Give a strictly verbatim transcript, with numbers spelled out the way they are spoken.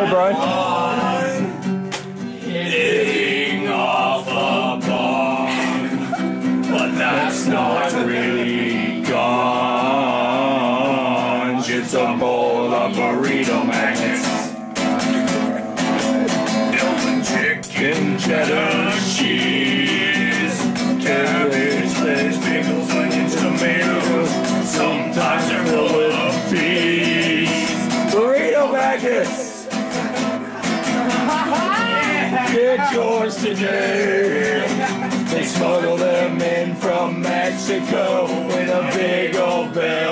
Sorry, Brian. Hitting off a bomb, but that's not really gone. It's a bowl of burrito magnets. Building chicken, cheddar, cheese, cabbage, lettuce, pickles, onions, tomatoes. Sometimes they're full of peas. Burrito magnets. Get yours today. They smuggle them in from Mexico in a big old bag.